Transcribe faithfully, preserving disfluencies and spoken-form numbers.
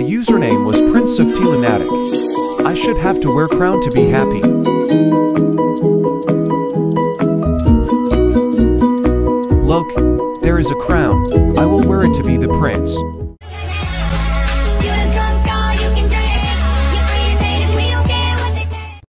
username was SxftieLvnqtic. I should have to wear crown to be happy. Look, there is a crown. I will wear it to be the prince.